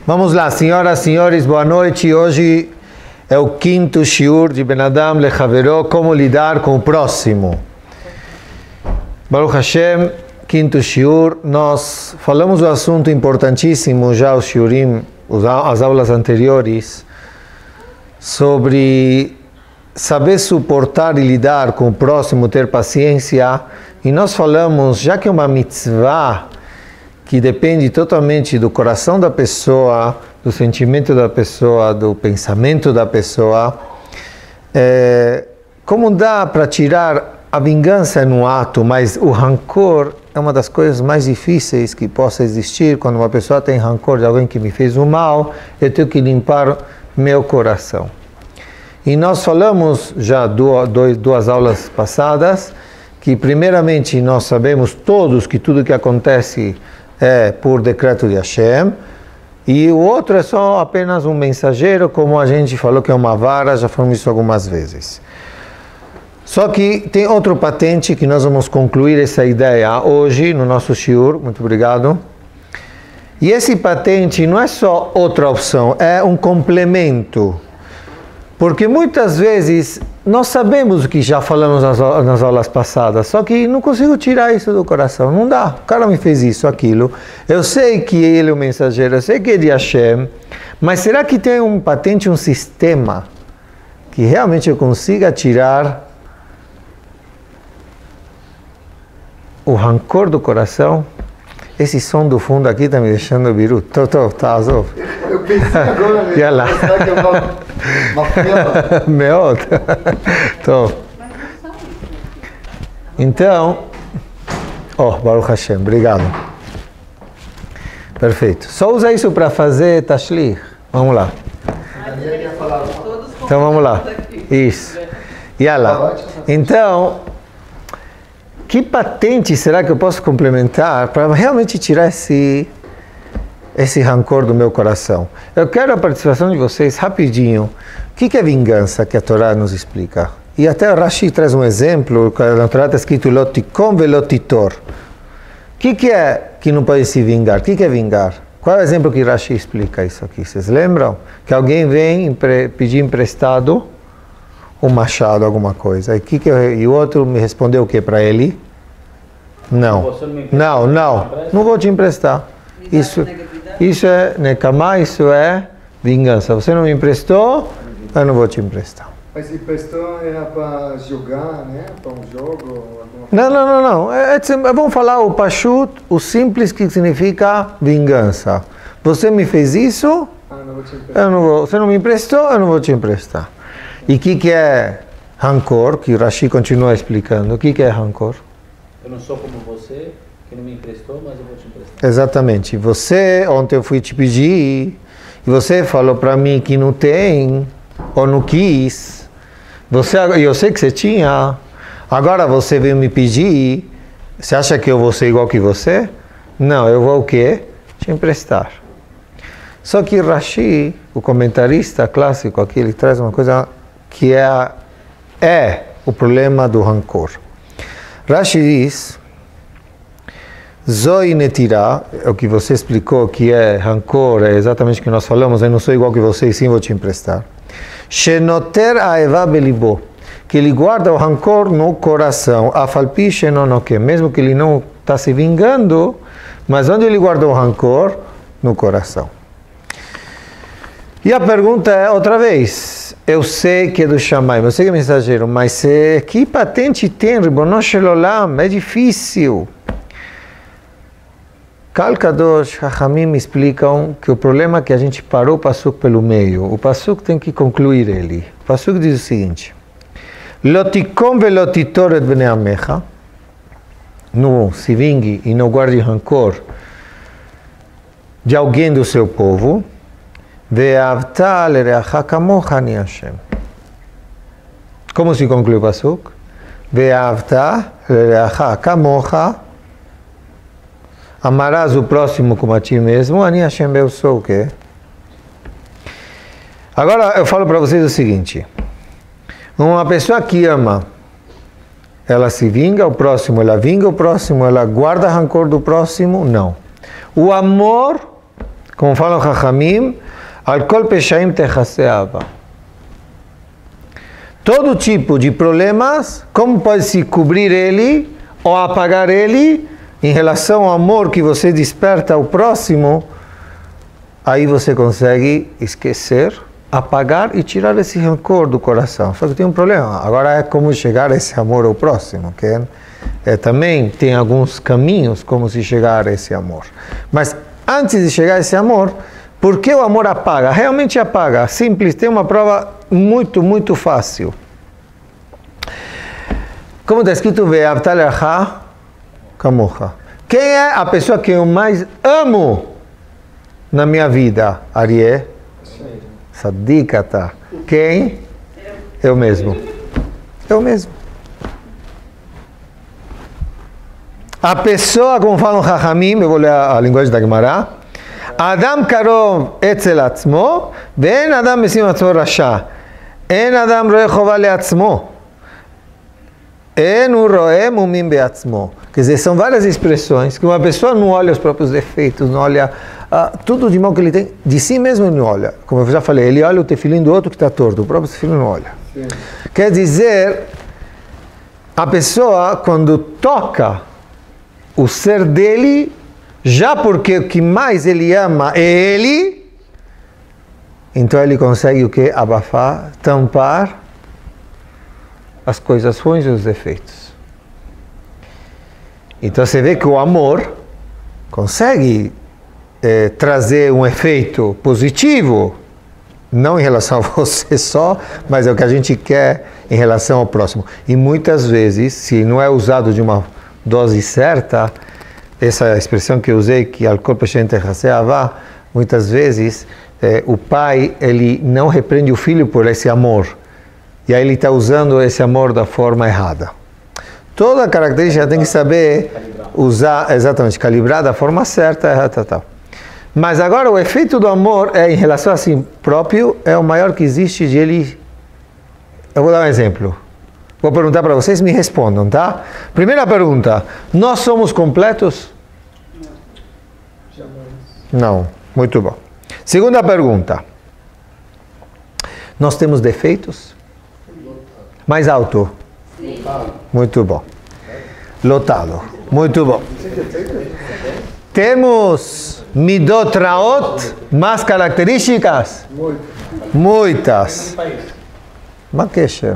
Vamos lá, senhoras e senhores, boa noite. Hoje é o quinto shiur de Ben Adam Lechaveró, como lidar com o próximo. Baruch Hashem, quinto shiur. Nós falamos do assunto importantíssimo já, os shiurim, as aulas anteriores, sobre saber suportar e lidar com o próximo, ter paciência. E nós falamos, já que é uma mitzvah que depende totalmente do coração da pessoa, do sentimento da pessoa, do pensamento da pessoa, como dá para tirar a vingança no ato, mas o rancor é uma das coisas mais difíceis que possa existir. Quando uma pessoa tem rancor de alguém que me fez um mal, eu tenho que limpar meu coração. E nós falamos já duas aulas passadas, que primeiramente nós sabemos todos que tudo que acontece é por decreto de Hashem, e o outro é só apenas um mensageiro, como a gente falou que é uma vara, já falamos isso algumas vezes. Só que tem outro patente que nós vamos concluir essa ideia hoje no nosso shiur, muito obrigado. E esse patente não é só outra opção, é um complemento. Porque muitas vezes nós sabemos o que já falamos nas aulas passadas, só que não consigo tirar isso do coração, não dá. O cara me fez isso, aquilo. Eu sei que ele é o mensageiro, eu sei que é de Hashem, mas será que tem um patente, um sistema que realmente eu consiga tirar o rancor do coração? Esse som do fundo aqui está me deixando biru. Tá azul. Eu pensei agora mesmo. Yalla. Será que é uma fila? Meot. Então, Baruch Hashem, obrigado. Perfeito. Só usa isso para fazer tashlich. Vamos lá. Então vamos lá. Isso. Yalla. Então, que patente será que eu posso complementar para realmente tirar esse rancor do meu coração? Eu quero a participação de vocês rapidinho. O que é vingança que a Torá nos explica? E até o Rashi traz um exemplo, na Torá está escrito lotikom velotitor. O que é que não pode se vingar? O que é vingar? Qual é o exemplo que Rashi explica isso aqui? Vocês lembram? Que alguém vem pedir emprestado um machado, alguma coisa. E o outro me respondeu o que para ele? Não vou te emprestar. Isso é nekama, isso é vingança. Você não me emprestou, eu não vou te emprestar. Mas emprestou era para jogar, né? Para um jogo? Não. Vamos falar o pashut, o simples, que significa vingança. Você me fez isso, não vou te emprestar. Você não me emprestou, eu não vou te emprestar. E o que é rancor? Que o Rashi continua explicando. O que é rancor? Eu não sou como você, que não me emprestou, mas eu vou te emprestar. Exatamente. Ontem eu fui te pedir, e você falou para mim que não tem, ou não quis. Eu sei que você tinha. Agora você veio me pedir. Você acha que eu vou ser igual que você? Não, eu vou o quê? Te emprestar. Só que Rashi, o comentarista clássico aqui, ele traz uma coisa que é o problema do rancor. Rashi diz, Zoi netirá, é o que você explicou que é rancor, é exatamente o que nós falamos, eu não sou igual que você e sim vou te emprestar. Shenoter aeva belibo, que ele guarda o rancor no coração, afalpi shenonoke, mesmo que ele não está se vingando, mas onde ele guarda o rancor? No coração. E a pergunta é, outra vez, eu sei que é do Shammai, eu sei que é mensageiro, mas que patente tem, Ribono Shel Olam? É difícil. Kal Kadosh, Chachamim explicam que o problema é que a gente parou o Pasuk pelo meio. O Pasuk tem que concluir ele. O Pasuk diz o seguinte, Lotikom velotitor et bnei amecha, não se vingue e não guarde rancor de alguém do seu povo, Ve'avta lereacha kamocha ani Hashem. Como se conclui o pasuk? Ve'avta lereacha kamocha. Amarás o próximo como a ti mesmo. Ani Hashem, eu sou o quê? Agora eu falo para vocês o seguinte. Uma pessoa que ama, ela se vinga o próximo, ela guarda rancor do próximo? Não. O amor Como falam Chachamim, al kol peshaim techase ahava. Todo tipo de problemas, como pode se cobrir ele ou apagar ele em relação ao amor que você desperta ao próximo, aí você consegue esquecer, apagar e tirar esse rancor do coração. Só que tem um problema, agora é como chegar a esse amor ao próximo, que também tem alguns caminhos como se chegar a esse amor. Mas antes de chegar a esse amor, por que o amor apaga? Realmente apaga, simples, tem uma prova muito, muito fácil. Como está escrito, Ve'ahavta le'acha kamocha. Quem é a pessoa que eu mais amo na minha vida? Arié? Sadikata. Quem? Eu mesmo. Eu mesmo. A pessoa, como falam Chachamim, eu vou ler a linguagem da Gemara, Adam karov etzel atzmo, ve'en Adam mesim atzmo rasha. En Adam roe chova le'atzmo. En u roe mumim be'atzmo. Quer dizer, são várias expressões que uma pessoa não olha os próprios defeitos, não olha tudo de mal que ele tem, de si mesmo ele não olha. Como eu já falei, ele olha o tefilim do outro que está torto, o próprio tefilim não olha. Sim. Quer dizer, a pessoa, quando toca o ser dele, já porque o que mais ele ama é ele, então ele consegue o que? Abafar, tampar as coisas ruins e os defeitos. Então você vê que o amor consegue trazer um efeito positivo, não em relação a você só, mas é o que a gente quer em relação ao próximo. E muitas vezes, se não é usado de uma dose certa, essa expressão que eu usei, que al kol peshaim techase ahava, muitas vezes o pai ele não repreende o filho por esse amor, e aí ele está usando esse amor da forma errada. Toda característica tem que saber usar, exatamente, calibrar da forma certa, tal. Mas agora o efeito do amor em relação a si próprio é o maior que existe de ele. Eu vou dar um exemplo. Vou perguntar para vocês, me respondam, tá? Primeira pergunta, nós somos completos? Não. Muito bom. Segunda pergunta, nós temos defeitos? Mais alto. Muito bom. Lotado. Muito bom. Temos midot raot, más características? Muitas. Makesher.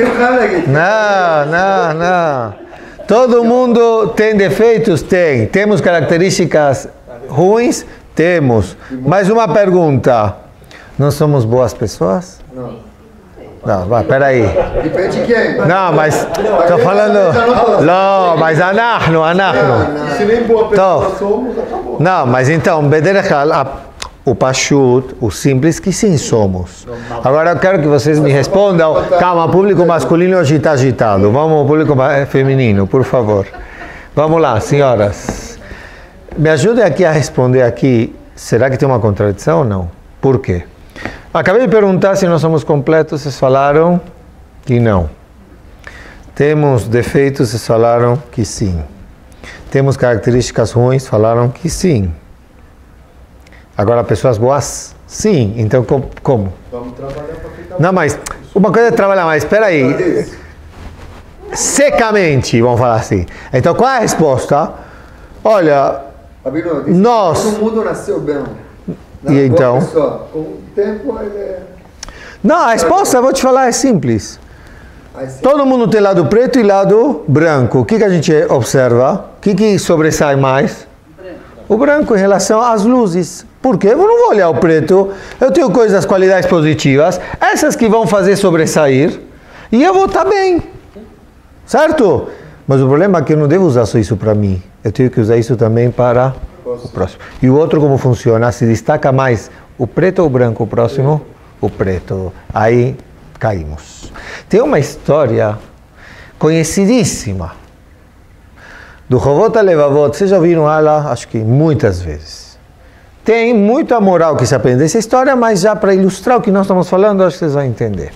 Não. Todo mundo tem defeitos? Tem. Temos características ruins? Temos. Mais uma pergunta. Nós somos boas pessoas? Não, vai, peraí. Depende de quem. Não, mas estou falando. Não, mas anachno. Se nem boa pessoa somos, acabou. Não, mas então, o pashut, o simples, que sim somos. Agora eu quero que vocês me respondam. Calma, o público masculino hoje está agitado. Vamos ao público feminino, por favor. Vamos lá, senhoras. Me ajudem aqui a responder aqui. Será que tem uma contradição ou não? Por quê? Acabei de perguntar se nós somos completos, vocês falaram que não. Temos defeitos, vocês falaram que sim. Temos características ruins, falaram que sim. Agora, pessoas boas, sim. Então, como? Vamos trabalhar para ficar... Não, mas uma coisa é trabalhar, mas espera aí. Secamente, vamos falar assim. Então, qual é a resposta? Olha, nós... Todo mundo nasceu bem. E então? Pessoa, com o tempo ele é... Não, a resposta, eu vou te falar, é simples. Todo mundo tem lado preto e lado branco. O que a gente observa? O que sobressai mais? O branco em relação às luzes. Por quê? Eu não vou olhar o preto. Eu tenho coisas, qualidades positivas, essas que vão fazer sobressair, e eu vou estar bem. Certo? Mas o problema é que eu não devo usar só isso para mim. Eu tenho que usar isso também para o próximo. E o outro como funciona? Se destaca mais o preto ou o branco? O próximo? O preto. Aí caímos. Tem uma história conhecidíssima do Chovot HaLevavot. Vocês já ouviram ela, acho que muitas vezes. Tem muita moral que se aprende dessa história, mas já para ilustrar o que nós estamos falando, acho que vocês vão entender.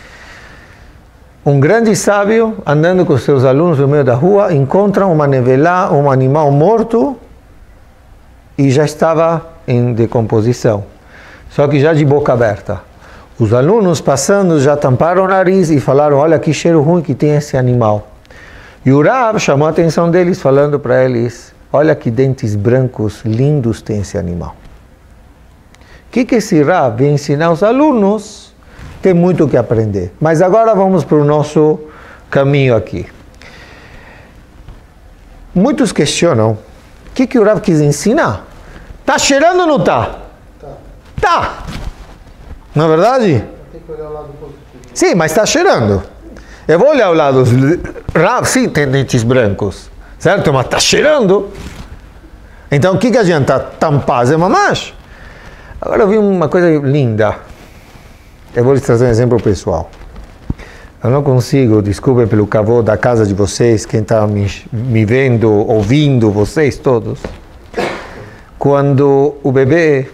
Um grande sábio, andando com seus alunos no meio da rua, encontra uma nevelá, um animal morto, e já estava em decomposição. Só que já de boca aberta. Os alunos passando já tamparam o nariz e falaram, olha que cheiro ruim que tem esse animal. E o Rav chamou a atenção deles falando para eles, olha que dentes brancos lindos tem esse animal. O que esse Rav vem ensinar aos alunos? Tem muito o que aprender. Mas agora vamos para o nosso caminho aqui. Muitos questionam, o que o Rav quis ensinar? Tá cheirando ou não tá? Tá! Não é verdade? Tem que olhar o lado positivo. Sim, mas está cheirando. Eu vou olhar o lado. Rav, sim, tem dentes brancos. Certo? Mas está cheirando. Então, o que adianta tampar? Zé Mamash? Agora eu vi uma coisa linda. Eu vou lhes trazer um exemplo pessoal. Eu não consigo, desculpem pelo cavô da casa de vocês, quem está me vendo, ouvindo, vocês todos. Quando o bebê,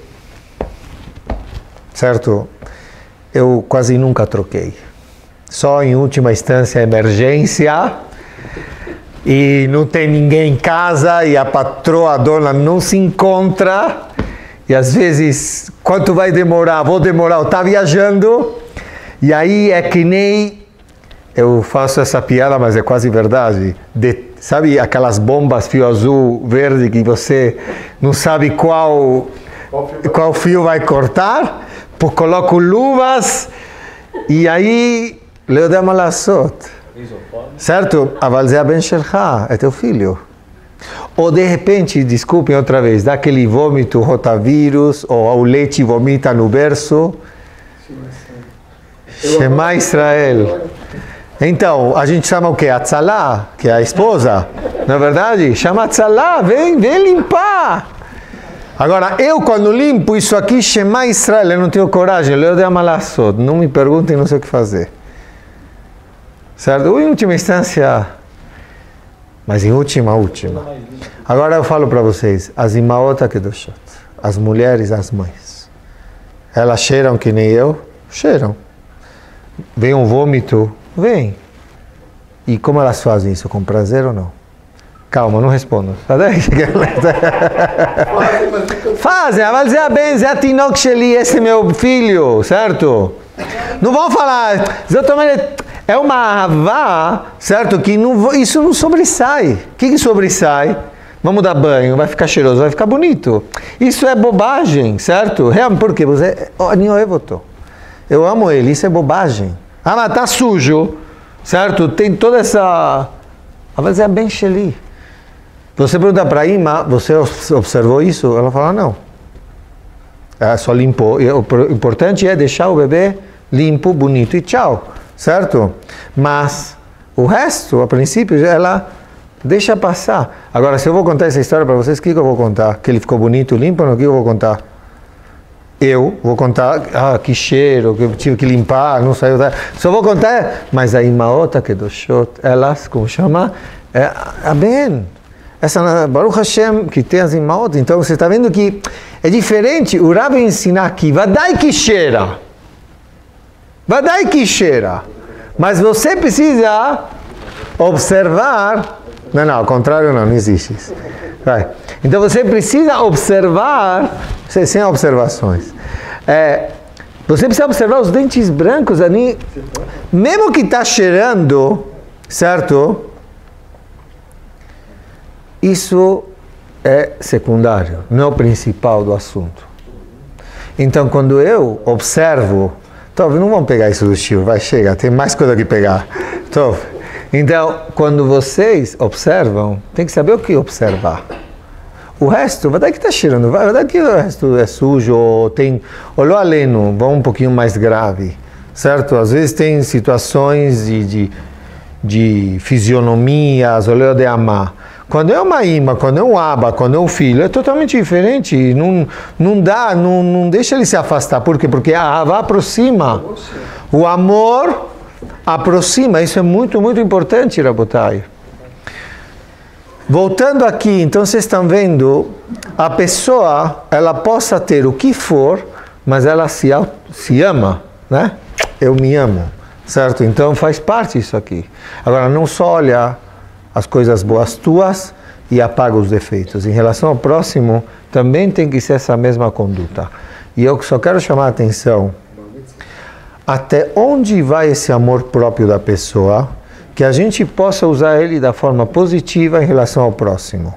certo? Eu quase nunca troquei. Só em última instância, emergência, e não tem ninguém em casa, e a patroa, a dona, não se encontra, e às vezes, quanto vai demorar? Vou demorar, eu estou viajando, e aí é que nem, eu faço essa piada, mas é quase verdade, sabe aquelas bombas fio azul, verde, que você não sabe qual fio vai cortar? Coloco luvas e aí leu de malasot, certo? Avalzea ben shelcha, é teu filho. Ou de repente, desculpem outra vez, dá aquele vômito rotavírus, ou o leite vomita no berço. Shema Israel. Então, a gente chama o quê? Atzalá, que é a esposa, não é verdade? Chama Atzalá, vem limpar. Agora, eu quando limpo isso aqui, Shema Israel, eu não tenho coragem, eu de Amalassot, não me perguntem, não sei o que fazer. Certo? Em última instância, mas em última. Agora eu falo para vocês, as imaota kedoshot, as mulheres, as mães, elas cheiram que nem eu? Cheiram. Vem um vômito? Vem. E como elas fazem isso? Com prazer ou não? Calma, não respondo. Fazem, mas é bem, é Tinok Sheli, esse é meu filho, certo? Não vão falar, é uma avá, certo? Que não, isso não sobressai. O que sobressai? Vamos dar banho, vai ficar cheiroso, vai ficar bonito. Isso é bobagem, certo? Realmente, por quê? Eu amo ele, isso é bobagem. Ah, mas tá sujo, certo? Tem toda essa... Mas é bem Sheli. Você pergunta para a Ima, você observou isso? Ela fala, não. Ela só limpou. O importante é deixar o bebê limpo, bonito e tchau. Certo? Mas o resto, a princípio, ela deixa passar. Agora, se eu vou contar essa história para vocês, o que eu vou contar? Que ele ficou bonito, limpo ou não? O que eu vou contar? Eu vou contar, que cheiro, que eu tive que limpar, não saiu. Só vou contar, mas a Imaota Kedoshot, elas, como chama? Amém. Essa Baruch Hashem que tem as imaot, então você está vendo que é diferente. O Rabi ensina aqui, vadai que cheira, mas você precisa observar. Não, ao contrário não existe isso. Vai. Então você precisa observar, sem observações. Você precisa observar os dentes brancos ali, mesmo que está cheirando, certo? Isso é secundário, não é o principal do assunto. Então, quando eu observo, não vamos pegar isso do Chico, vai, chega, tem mais coisa que pegar. Então, quando vocês observam, tem que saber o que observar. O resto, vai dar que está cheirando, vai dar que o resto é sujo, ou tem olho aleno, vamos um pouquinho mais grave, certo? Às vezes tem situações de fisionomias, olho de amar. Quando é uma imã, quando é um aba, quando é um filho, é totalmente diferente. Não dá, não deixa ele se afastar. Por quê? Porque a ava aproxima. O amor aproxima. Isso é muito, muito importante, Rabotai. Voltando aqui, então vocês estão vendo, a pessoa, ela possa ter o que for, mas ela se ama, né? Eu me amo, certo? Então faz parte isso aqui. Agora, não só olha as coisas boas tuas, e apaga os defeitos. Em relação ao próximo, também tem que ser essa mesma conduta. E eu só quero chamar a atenção até onde vai esse amor próprio da pessoa, que a gente possa usar ele da forma positiva em relação ao próximo.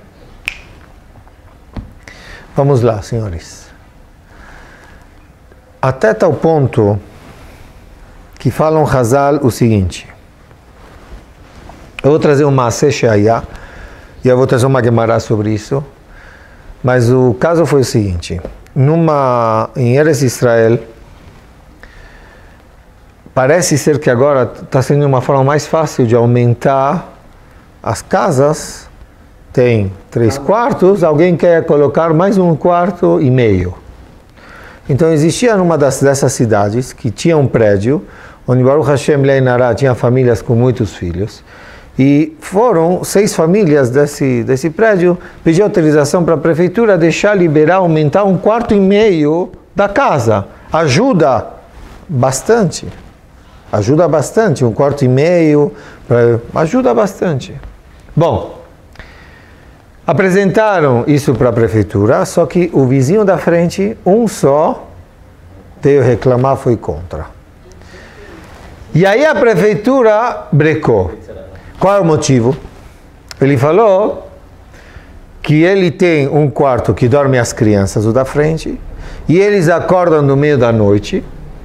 Vamos lá, senhores. Até tal ponto que falam Hazal o seguinte. Eu vou trazer um Maaseh She'aya e eu vou trazer uma Gemara sobre isso. Mas o caso foi o seguinte. Em Eretz Israel, parece ser que agora está sendo uma forma mais fácil de aumentar as casas. Tem 3 quartos, alguém quer colocar mais 1,5 quartos. Então existia numa dessas cidades que tinha um prédio, onde Baruch Hashem Leinará tinha famílias com muitos filhos, e foram 6 famílias desse prédio pedir autorização para a prefeitura deixar liberar, aumentar 1,5 quartos da casa. Ajuda bastante. Ajuda bastante, 1,5 quartos, ajuda bastante. Bom, apresentaram isso para a prefeitura, só que o vizinho da frente, um só, veio reclamar, foi contra. E aí a prefeitura brecou. Qual é o motivo? Ele falou que ele tem 1 quarto que dorme as crianças, o da frente, e eles acordam no meio da noite,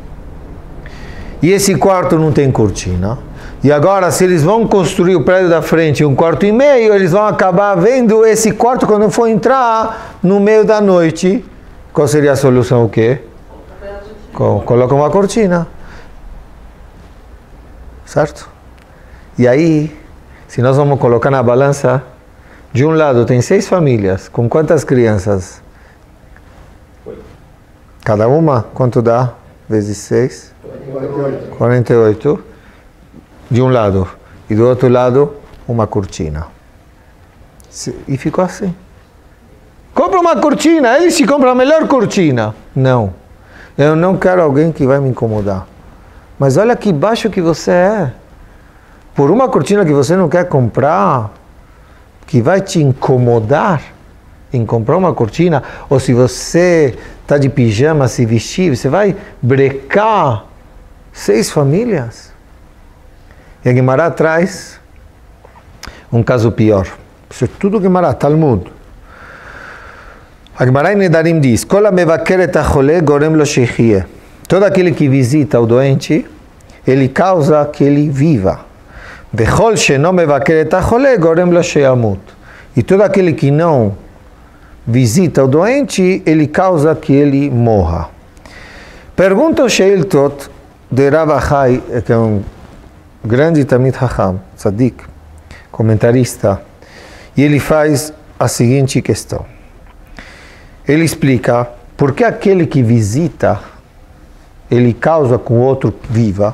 e esse quarto não tem cortina. E agora, se eles vão construir o prédio da frente 1,5 quartos, eles vão acabar vendo esse quarto quando for entrar no meio da noite. Qual seria a solução? O quê? Coloca uma cortina. Certo? E aí, se nós vamos colocar na balança, de um lado tem 6 famílias, com quantas crianças? Cada uma, quanto dá? Vezes 6? 48. De um lado. E do outro lado, uma cortina. E ficou assim. Compra uma cortina, ele se compra a melhor cortina. Não. Eu não quero alguém que vai me incomodar. Mas olha que baixo que você é. Por uma cortina que você não quer comprar, que vai te incomodar em comprar uma cortina, ou se você está de pijama, se vestir, você vai brecar 6 famílias. E a Gemara traz um caso pior. Isso é tudo Gemara, Talmud. A Gemara em Nedarim diz: Kol ha-mevaker ha-choleh gorem lo sheychiyeh. Todo aquele que visita o doente, ele causa que ele viva. Vechol she'eno mevaker ha-choleh gorem lo sheyamut. E todo aquele que não visita o doente, ele causa que ele morra. Pergunta o Sheiltot de Rav Achai, que é um grande Talmid Chacham, Tzadik, comentarista, e ele faz a seguinte questão. Ele explica por que aquele que visita, ele causa que o outro viva.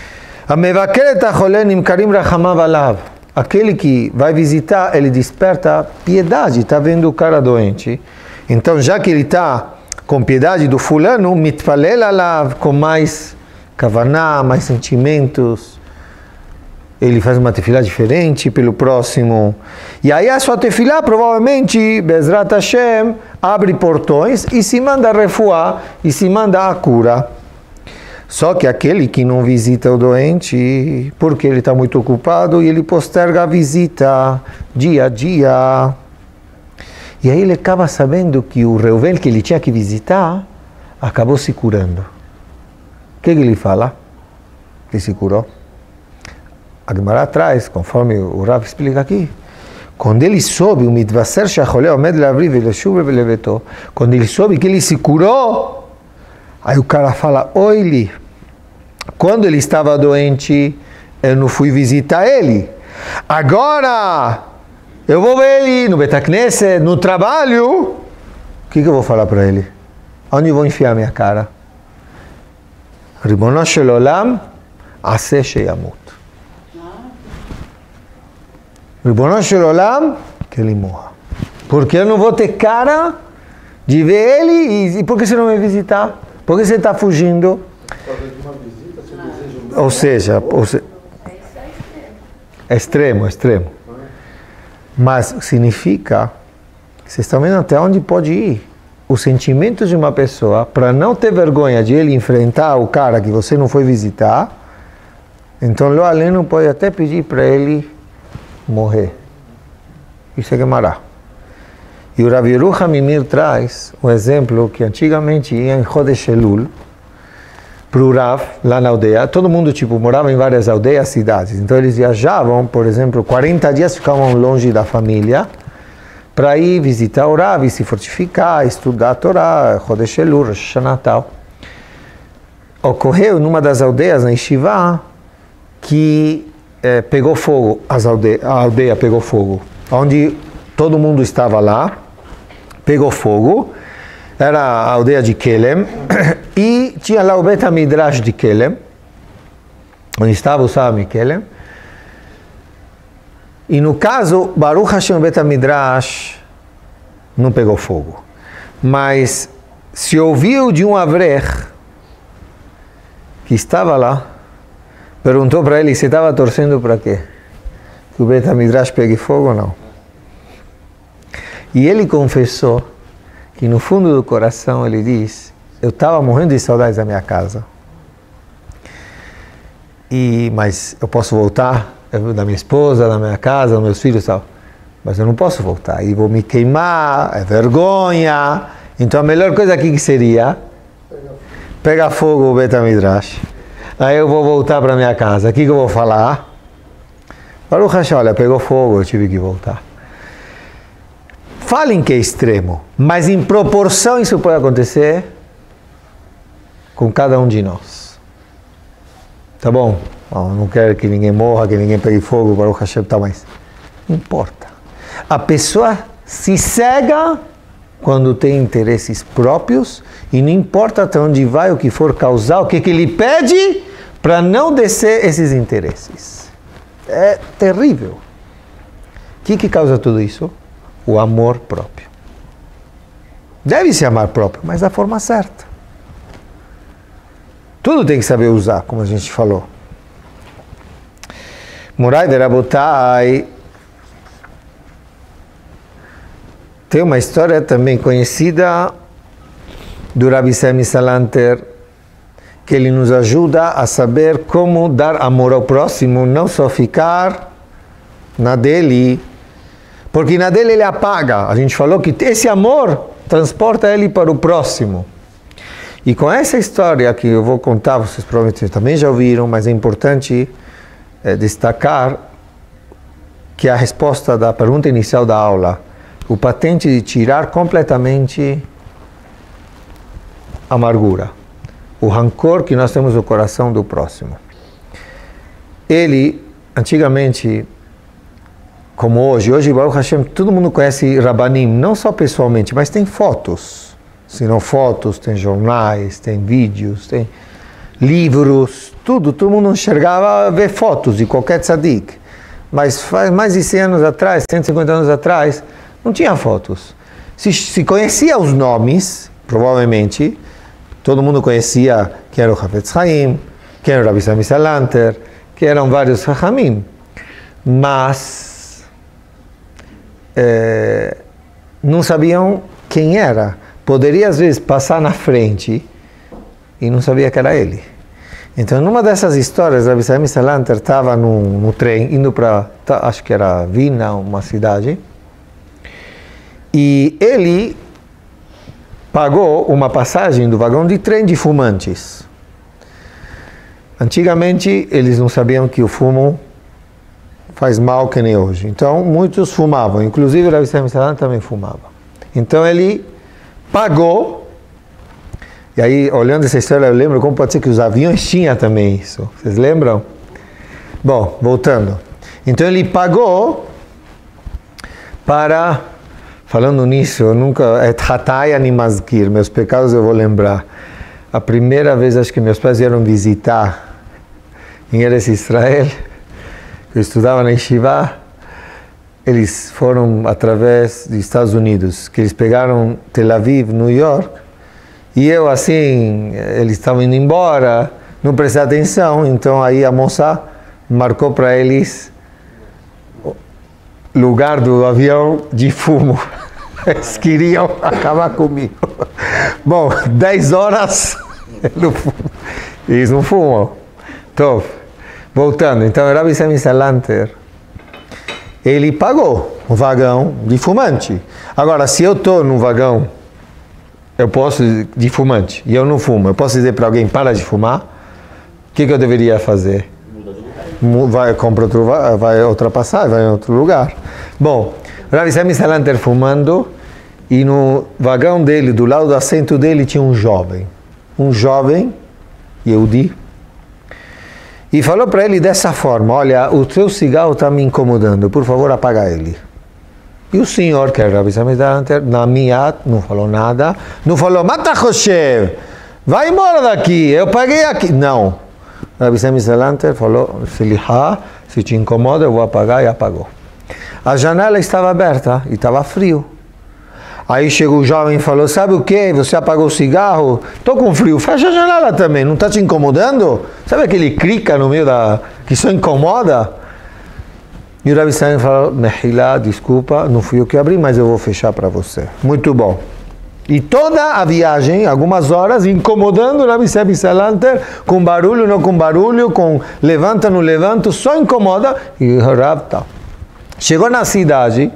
Aquele que vai visitar, ele desperta piedade, está vendo o cara doente. Então, já que ele está com piedade do fulano, mitfalel alav, com mais kavaná, mais sentimentos, ele faz uma tefilá diferente pelo próximo. E aí a sua tefilá, provavelmente, Bezrat Hashem, abre portões e se manda refuá, e se manda a cura. Só que aquele que não visita o doente, porque ele está muito ocupado, e ele posterga a visita dia a dia. E aí ele acaba sabendo que o Reuven que ele tinha que visitar, acabou se curando. O que ele fala? Que se curou? A Gemara traz, conforme o Rav explica aqui, quando ele soube, o mitvaser shacholeh omed leavri veleshuv veleveto, quando ele soube que ele se curou, aí o cara fala: oi, quando ele estava doente, eu não fui visitar ele. Agora, eu vou ver ele no Beit HaKnesset, no trabalho. O que eu vou falar para ele? Onde eu vou enfiar minha cara? Ribono shel olam, aseh sheyamut. Ribono shel olam, que ele morra. Porque eu não vou ter cara de ver ele. E por que você não vai visitar? Por que você está fugindo? Ou seja, é extremo. Mas significa que vocês estão vendo até onde pode ir. Os sentimentos de uma pessoa, para não ter vergonha de ele enfrentar o cara que você não foi visitar, então Lo Aleno pode até pedir para ele morrer. Isso é Gemara. E o Rav Yerucham Mimir traz um exemplo que antigamente ia em Chodesh Elul, para o Rav, lá na aldeia. Todo mundo morava em várias aldeias, cidades. Então eles viajavam, por exemplo, 40 dias ficavam longe da família, para ir visitar o Rav, se fortificar, estudar a Torá, Chodesh Elul, Rosh Hashanah, tal. Ocorreu numa das aldeias, na Yeshiva, que pegou fogo, a aldeia pegou fogo. Onde todo mundo estava lá, pegou fogo, era a aldeia de Kelem, e tinha lá o Bet HaMidrash de Kelem, onde estava o Sami Kelem. E no caso, Baruch Hashem, o Bet HaMidrash não pegou fogo. Mas se ouviu de um Avrech que estava lá, perguntou para ele se estava torcendo para quê? Que o Bet HaMidrash pegue fogo ou não? E ele confessou que no fundo do coração ele diz: eu estava morrendo de saudades da minha casa. Mas eu posso voltar da minha esposa, da minha casa, dos meus filhos e tal. Mas eu não posso voltar. E vou me queimar, é vergonha. Então a melhor coisa aqui que seria pegar fogo o Bet HaMidrash. Aí eu vou voltar para minha casa. O que eu vou falar? Baruch Hashem, olha, pegou fogo, eu tive que voltar. Falem que é extremo, mas em proporção isso pode acontecer com cada um de nós. Tá bom? Não quero que ninguém morra, que ninguém pegue fogo, Baruch Hashem, tá, mas não importa. A pessoa se cega quando tem interesses próprios e não importa até onde vai, o que for causar, o que ele pede para não descer esses interesses. É terrível. O que causa tudo isso? O amor próprio. Deve-se amar próprio, mas da forma certa. Tudo tem que saber usar, como a gente falou. Morai de Rabotai tem uma história também conhecida do Rabbi Sami Salanter, que ele nos ajuda a saber como dar amor ao próximo, não só ficar na dele, porque na dele ele apaga. A gente falou que esse amor transporta ele para o próximo. E com essa história que eu vou contar, vocês provavelmente também já ouviram, mas é importante destacar que a resposta da pergunta inicial da aula, o patente de tirar completamente a amargura, o rancor que nós temos no coração do próximo. Ele, antigamente, como hoje, Baruch Hashem, todo mundo conhece Rabanim, não só pessoalmente, mas tem fotos. Se não fotos, tem jornais, tem vídeos, tem livros, tudo. Todo mundo enxergava ver fotos de qualquer tzadik. Mas faz mais de 100 anos atrás, 150 anos atrás, não tinha fotos. Se conhecia os nomes, provavelmente, todo mundo conhecia que era o Hafetz Haim, que era o Rabbi Sami Salanter, que eram vários Chachamim. Mas não sabiam quem era. Poderia, às vezes, passar na frente e não sabia que era ele. Então, numa dessas histórias, Rabbi Sami Salanter estava no trem, indo para, acho que era Vina, uma cidade, e ele pagou uma passagem do vagão de trem de fumantes. Antigamente, eles não sabiam que o fumo faz mal que nem hoje. Então, muitos fumavam, inclusive o Rabbi Sami Salanter também fumava. Então, ele pagou, e aí, olhando essa história, eu lembro como pode ser que os aviões tinham também isso. Vocês lembram? Bom, voltando. Então, ele pagou para, falando nisso, eu nunca, meus pecados eu vou lembrar. A primeira vez, acho que meus pais vieram visitar em Eretz Israel, eu estudava na Yeshiva, eles foram através dos Estados Unidos, que eles pegaram Tel Aviv, New York, e eu assim, eles estavam indo embora, não prestei atenção, então aí a moça marcou para eles lugar do avião de fumo. Eles queriam acabar comigo. Bom, 10 horas eles não fumam. Então, voltando, então o Rabbi Sami Salanter, ele pagou um vagão de fumante. Agora, se eu estou num vagão, eu posso, de fumante, e eu não fumo, eu posso dizer para alguém, para de fumar? O que eu deveria fazer? Vai, compra outro, vai ultrapassar, vai em outro lugar. Bom, Rabbi Sami Salanter fumando, e no vagão dele, do lado do assento dele, tinha um jovem, Yehudi, e falou para ele dessa forma: olha, o teu cigarro está me incomodando, por favor apaga ele. E o senhor, que era Rabbi Sami Salanter, na minha, não falou nada, não falou, Mata Hoshev, vai embora daqui, eu paguei aqui. Não. Rabbi Sami Salanter falou, se te incomoda, eu vou apagar, e apagou. A janela estava aberta e estava frio. Aí chegou o jovem e falou, sabe o que? Você apagou o cigarro? Estou com frio, fecha a janela também, não está te incomodando? Sabe aquele crica no meio que só incomoda? E o Rabbi Sami falou, Mehilá, desculpa, não fui eu que abri, mas eu vou fechar para você. Muito bom. E toda a viagem, algumas horas, incomodando o Rabbi Sami Salanter, com barulho, não com barulho, com levanta, não levanta, só incomoda, e o Rav tal. Chegou na cidade,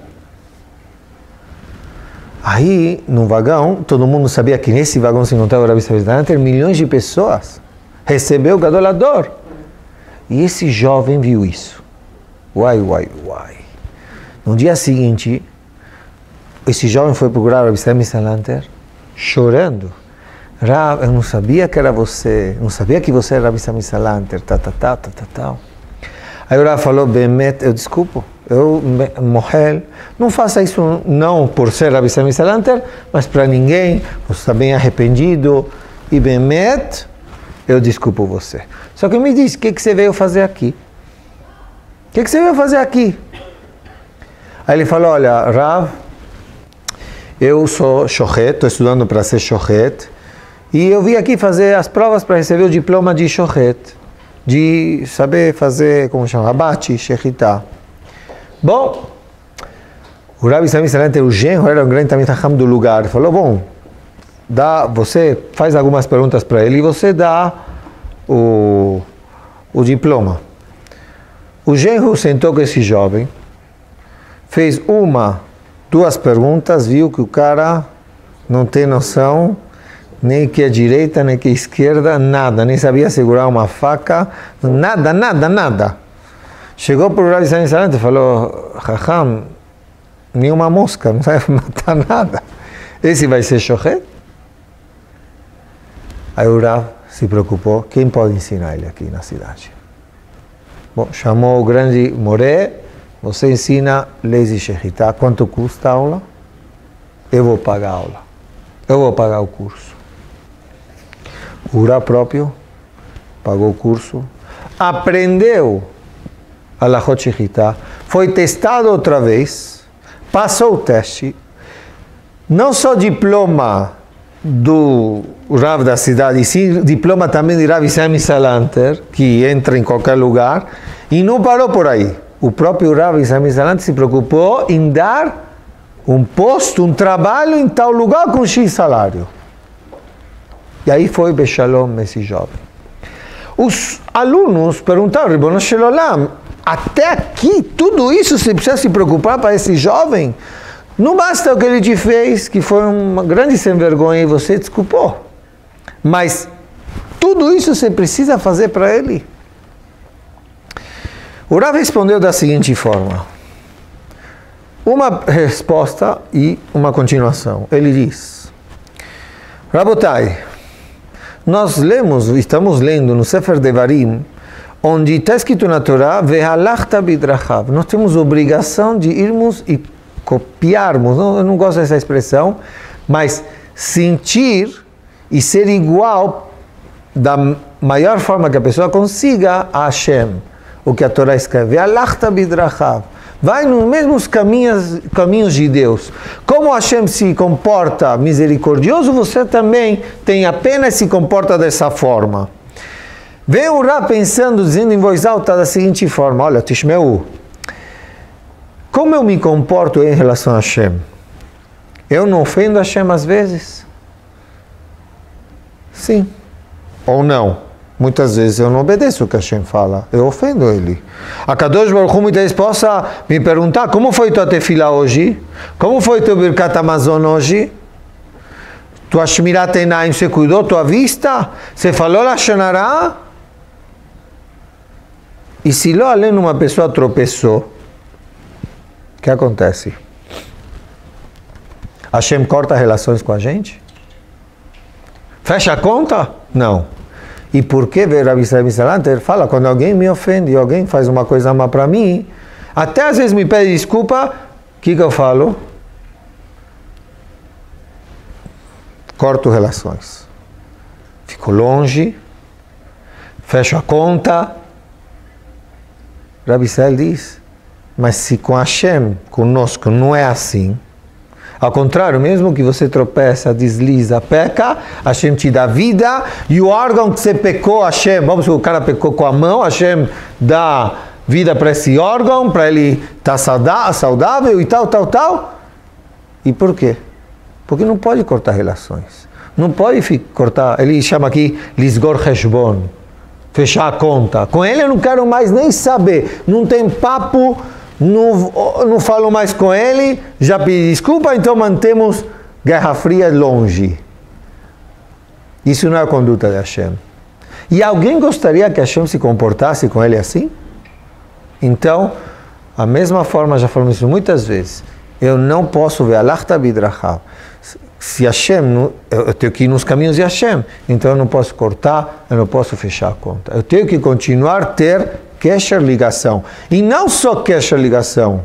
aí, num vagão, todo mundo sabia que nesse vagão se encontrava o Rabbi Sami Salanter, milhões de pessoas. Recebeu o gadolador. E esse jovem viu isso. Uai. No dia seguinte, esse jovem foi procurar o Rabbi Sami Salanter, chorando. Rav, eu não sabia que era você, não sabia que você era Rabbi Sami Salanter, tal. Aí o Rav falou, Bemet, eu desculpo, eu, Mohel, não faça isso não por ser Rabbi Sami Salanter, mas para ninguém, você está bem arrependido, e Bemet, eu desculpo você. Só que me diz, o que você veio fazer aqui? O que você veio fazer aqui? Aí ele falou, olha, Rav, eu sou shochet, estou estudando para ser shochet, e eu vim aqui fazer as provas para receber o diploma de shochet, de saber fazer, como chama, abate, shechitá. Bom, o Rabbi Sami Salanter, o genro, era um grande Talmid Chacham do lugar, ele falou, bom, você faz algumas perguntas para ele e você dá o diploma. O genro sentou com esse jovem, fez 2 perguntas, viu que o cara não tem noção nem que é direita, nem que é esquerda, nada, nem sabia segurar uma faca, nada. Chegou para o Rabbi Sami Salanter e falou, Chacham, nenhuma mosca, não sabe matar nada. Esse vai ser shochet? Aí o Rav se preocupou, quem pode ensinar ele aqui na cidade? Bom, chamou o grande Moré, você ensina leis e shechitá, quanto custa a aula? Eu vou pagar a aula, eu vou pagar o curso. O Rav próprio pagou o curso, aprendeu a Halachot Shechitá, foi testado outra vez, passou o teste, não só diploma do Rav da cidade, e sim diploma também de Rabbi Sami Salanter, que entra em qualquer lugar, e não parou por aí. O próprio Rabbi Sami Salanter se preocupou em dar um posto, um trabalho em tal lugar com X salário. E aí foi Beshalom esse jovem. Os alunos perguntaram, Ribono Shel Olam, até aqui, tudo isso você precisa se preocupar para esse jovem? Não basta o que ele te fez, que foi uma grande sem vergonha e você desculpou. Mas tudo isso você precisa fazer para ele. O Rav respondeu da seguinte forma. Uma resposta e uma continuação. Ele diz, Rabotai, nós estamos lendo no Sefer Devarim, onde está escrito na Torá, Vehalachta bidrachav. Nós temos obrigação de irmos e copiarmos, eu não gosto dessa expressão, mas sentir e ser igual da maior forma que a pessoa consiga a Hashem, o que a Torá escreve. Vehalachta bidrachav. Vai nos mesmos caminhos de Deus. Como Hashem se comporta misericordioso, você também tem a pena e se comporta dessa forma. Vem o Rav pensando, dizendo em voz alta da seguinte forma, olha, Tishmeu, como eu me comporto em relação a Hashem? Eu não ofendo Hashem às vezes? Sim. Ou não? Muitas vezes eu não obedeço o que Hashem fala, eu ofendo ele. A Kadosh Baruch Hu muitas vezes possa me perguntar, como foi tua tefila hoje? Como foi teu Birkat Hamazon hoje? Tua Shmirat Einaim, você cuidou tua vista? Você falou Lashon Hara? E se lá além uma pessoa tropeçou, o que acontece? Hashem corta relações com a gente? Fecha a conta? Não. E por que Rabi Israel Salanter fala, quando alguém me ofende, alguém faz uma coisa má para mim, até às vezes me pede desculpa, o que eu falo? Corto relações. Fico longe, fecho a conta. Rabi Israel diz, mas se com Hashem, conosco, não é assim, ao contrário, mesmo que você tropeça, desliza, peca, Hashem te dá vida, e o órgão que você pecou, Hashem, vamos supor, o cara pecou com a mão, Hashem dá vida para esse órgão, para ele estar saudável e tal. E por quê? Porque não pode cortar relações. Não pode cortar, ele chama aqui Lisgor Heshbon, fechar a conta. Com ele eu não quero mais nem saber, não tem papo, não falo mais com ele, já pedi desculpa, então mantemos Guerra Fria longe. Isso não é a conduta de Hashem. E alguém gostaria que Hashem se comportasse com ele assim? Então, a mesma forma, já falamos isso muitas vezes, eu não posso ver Alachta Bidrachav. Se Hashem, eu tenho que ir nos caminhos de Hashem, então eu não posso cortar, eu não posso fechar a conta. Eu tenho que continuar a ter Kesher, ligação. E não só Kesher, ligação.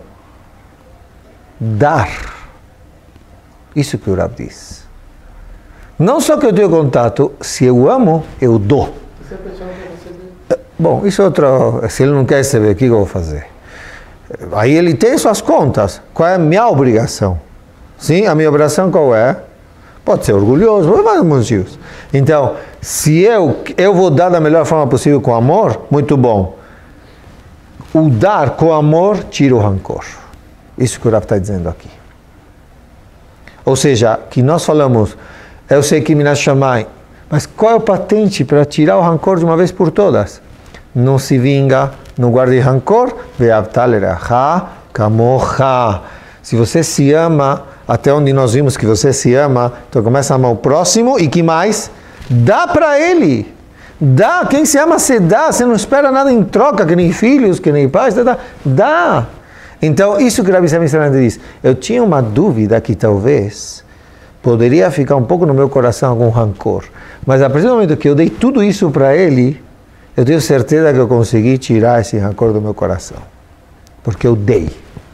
Dar. Isso que o Rav diz. Não só que eu tenho contato, se eu amo, eu dou. Se a pessoa não quer receber? Bom, isso é outro. Se ele não quer receber, o que eu vou fazer? Aí ele tem suas contas. Qual é a minha obrigação? Sim, a minha obrigação qual é? Pode ser orgulhoso, por vários motivos. Então, se eu vou dar da melhor forma possível com amor, muito bom. O dar com amor tira o rancor. Isso que o Rav está dizendo aqui. Ou seja, que nós falamos, eu sei que Minas Shammai, mas qual é o patente para tirar o rancor de uma vez por todas? Não se vinga, não guarde rancor, ve'avta lerecha kamocha. Se você se ama, até onde nós vimos que você se ama, então começa a amar o próximo e que mais? Dá para ele. Dá, quem se ama, você dá, você não espera nada em troca, que nem filhos, que nem pais, dá. Então, isso que o Rabi Israel diz, eu tinha uma dúvida que talvez poderia ficar um pouco no meu coração algum rancor, mas a partir do momento que eu dei tudo isso para ele, eu tenho certeza que eu consegui tirar esse rancor do meu coração, porque eu dei.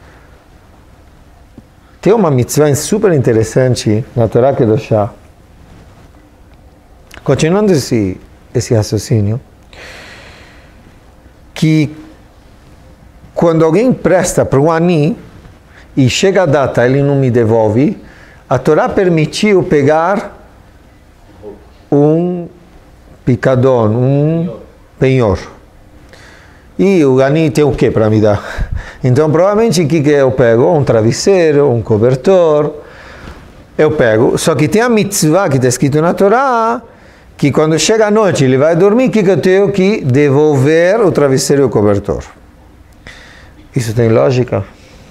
Tem uma mitzvah super interessante na Torá Kedoshá, continuando esse raciocínio, que quando alguém presta para um ani e chega a data, ele não me devolve, a Torá permitiu pegar um picadão, um penhor. E o ani tem o que para me dar? Então provavelmente o que eu pego? Um travesseiro, um cobertor, eu pego. Só que tem a mitzvah que está escrito na Torá, que quando chega a noite ele vai dormir, o que eu tenho que devolver o travesseiro e o cobertor? Isso tem lógica?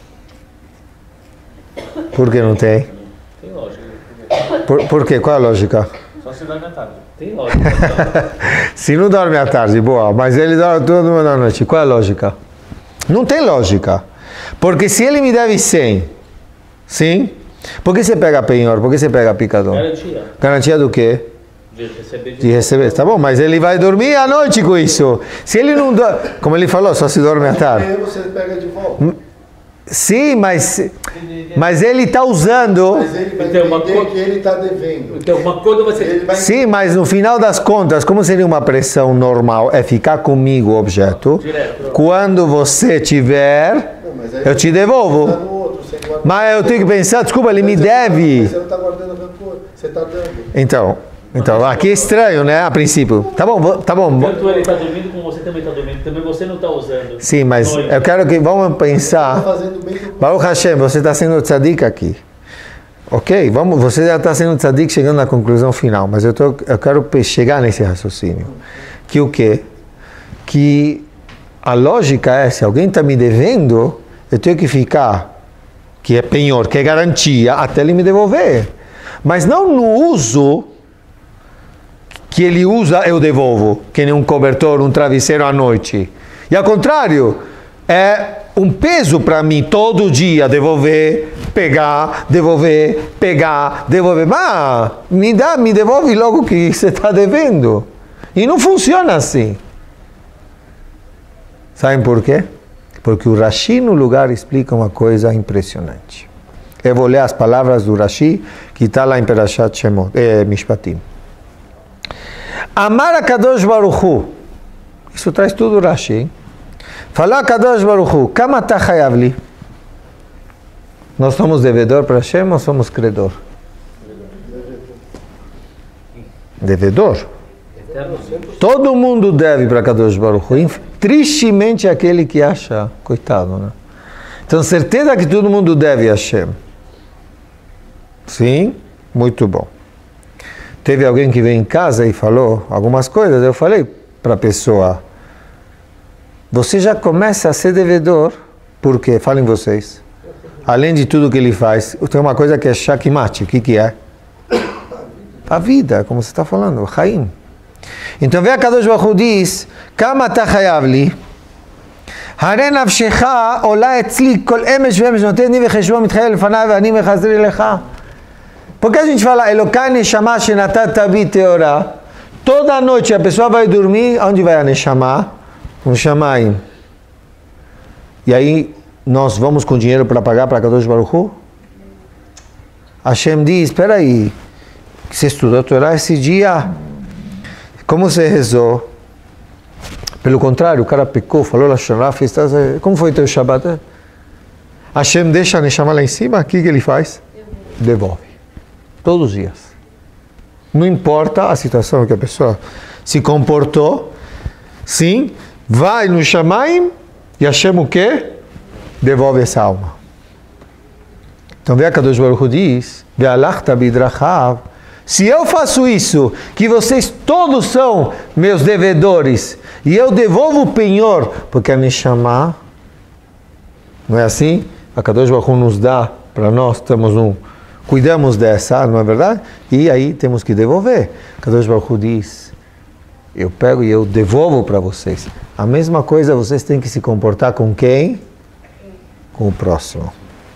Por que não tem? Tem lógica. Por quê? Qual é a lógica? Só se dorme à tarde. Tem lógica. Se não dorme à tarde, boa, mas ele dorme toda a noite, qual é a lógica? Não tem lógica. Porque se ele me deve 100, sim? Por que você pega penhor? Por que você pega picadão? Garantia. Garantia do quê? De receber. Tá bom, mas ele vai dormir à noite com isso. Se ele não dorme, como ele falou, só se dorme à tarde. Aí você pega de volta. Sim, mas ele está usando. Mas ele vai Então, uma entender que ele está devendo. Então, uma coisa você... Ele vai Sim, mas no final das contas, como seria uma pressão normal? É ficar comigo o objeto. Direto. Quando você tiver, Não, mas aí eu te devolvo. Tá no outro, você guarda- Mas eu tenho que pensar, desculpa, ele me Mas deve. Você não está guardando rancor, você está dando. Então aqui é estranho, né, a princípio. Tá bom, tá bom. Tanto ele está dormindo como você também está dormindo. também você não está usando. Sim, mas eu quero que vamos pensar. Baruch Hashem, você está sendo tzadik aqui. Ok, você já está sendo tzadik chegando na conclusão final, mas eu quero chegar nesse raciocínio. Que o quê? Que a lógica é, se alguém está me devendo, eu tenho que ficar, que é penhor, que é garantia, até ele me devolver. Mas não no uso que ele usa, eu devolvo, que nem um cobertor, um travesseiro à noite. E ao contrário, é um peso para mim todo dia devolver, pegar, devolver, pegar, devolver. Mas me devolve logo que você está devendo. E não funciona assim. Sabem por quê? Porque o Rashi no lugar explica uma coisa impressionante. Eu vou ler as palavras do Rashi que está lá em Perashat Shemot, Mishpatim. Amar a Kadosh Baruch Hu. Isso traz tudo o Rashi, hein? Falar a Kadosh Baruch Hu. Kama ta chayav li? Nós somos devedor para Hashem ou somos credor? Devedor. Todo mundo deve para Kadosh Baruch Hu. Tristemente aquele que acha, coitado, né? Então, certeza que todo mundo deve a Hashem. Sim? Muito bom. Teve alguém que veio em casa e falou algumas coisas. Eu falei para a pessoa, você já começa a ser devedor, porque, falem vocês, além de tudo que ele faz, tem uma coisa que é shakimati. O que é? A vida, como você está falando, o Chaim. Então, vem a Kadosh Baruch Hu diz, Kama ta chayav li? הרי נפשך עולה אצלי כל אמש ואמש נותן דין וחשבון מתחייב לפניי ואני מחזיר לך. Porque a gente fala, Elokai Neshama Shenatat Bi Teorá. Toda noite a pessoa vai dormir, onde vai a Neshama? No Shamaim. E aí nós vamos com dinheiro para pagar para Kadosh Baruch Hu? Hashem diz, espera aí, você estudou a Torá esse dia? Como você rezou? Pelo contrário, o cara pecou, falou Lashon Hara, fez... Como foi teu Shabbat? Hashem deixa a Neshama lá em cima, o que ele faz? Devolve. Todos os dias. Não importa a situação que a pessoa se comportou, sim, vai no Shamaim e Hashem o quê? Devolve essa alma. Então, vê a Kadosh Baruch Hu diz, Ve'alachta bidrachav. Se eu faço isso, que vocês todos são meus devedores, e eu devolvo o penhor, porque a Neshama, não é assim? A Kadosh Baruch Hu nos dá, para nós, cuidamos dessa, não é verdade? E aí temos que devolver. A Kadosh Baruch Hu diz, eu pego e eu devolvo para vocês. A mesma coisa vocês têm que se comportar com quem? Com o próximo.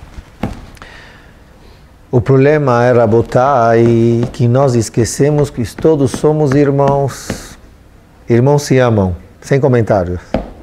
O problema é, Rabotai, que nós esquecemos que todos somos irmãos. Irmãos se amam. Sem comentários.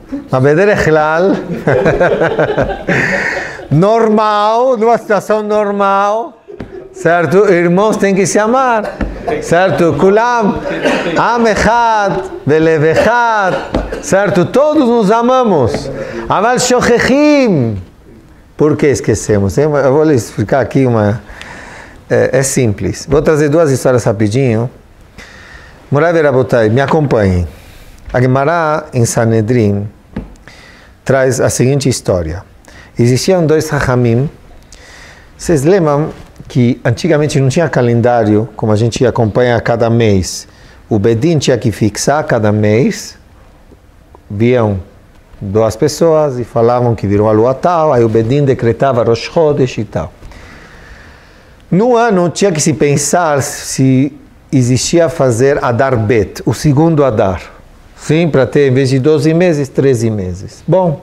Normal, numa situação normal, certo? Irmãos têm que se amar. Certo? Kulam, am echad, velev echad. Certo? Todos nos amamos. Aval shochechim. Por que esquecemos? Eu vou lhe explicar aqui uma... É simples. Vou trazer duas histórias rapidinho. Morai e Rabotai, me acompanhem. A Gemara em Sanedrin traz a seguinte história. Existiam dois Hachamim. Vocês lembram que antigamente não tinha calendário, como a gente acompanha cada mês. O Bedin tinha que fixar cada mês. Viam duas pessoas e falavam que viram a lua tal, aí o Bedin decretava Rosh Chodesh e tal. No ano tinha que se pensar se existia fazer Adar Bet, o segundo Adar. Sim, para ter, em vez de 12 meses, 13 meses. Bom,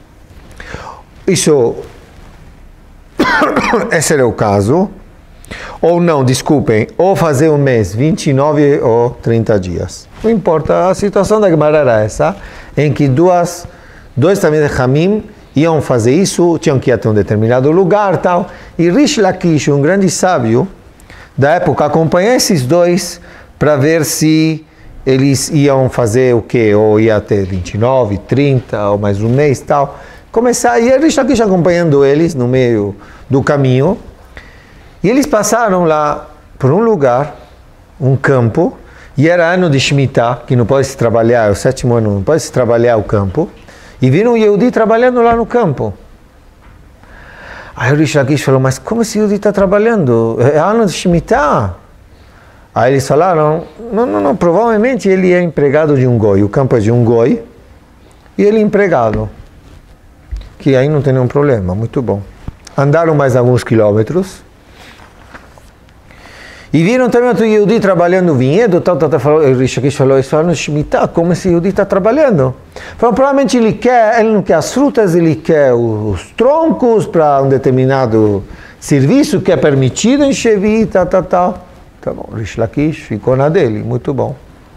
isso, esse era o caso. Ou não, desculpem, ou fazer um mês, 29 ou 30 dias. Não importa, a situação da Gemara era essa, em que dois também de Hamim iam fazer isso, tinham que ir até um determinado lugar tal. E Rish Lakish, um grande sábio da época, acompanhou esses dois para ver se eles iam fazer o quê? Ou ia até 29, 30, ou mais um mês tal. E Rish Lakish acompanhando eles no meio do caminho. E eles passaram lá por um lugar, um campo, E era ano de Shemitah, que não pode se trabalhar, o 7º ano não pode se trabalhar o campo. E viram um Yehudi trabalhando lá no campo. Aí o Rish Lakish falou, mas como esse Yehudi está trabalhando? É ano de Shemitah. Aí eles falaram, não, provavelmente ele é empregado de um goi. O campo é de um goi e ele é empregado. Que aí não tem nenhum problema, muito bom. Andaram mais alguns quilômetros. E viram também outro Yehudi trabalhando no vinhedo, o Rish Lakish falou, isso no Shemitah, como esse Yehudi está trabalhando? Falaram, provavelmente ele não quer as frutas, ele quer os troncos para um determinado serviço que é permitido em Shevi, tal. Tá bom, Rish Lakish ficou na dele, muito bom.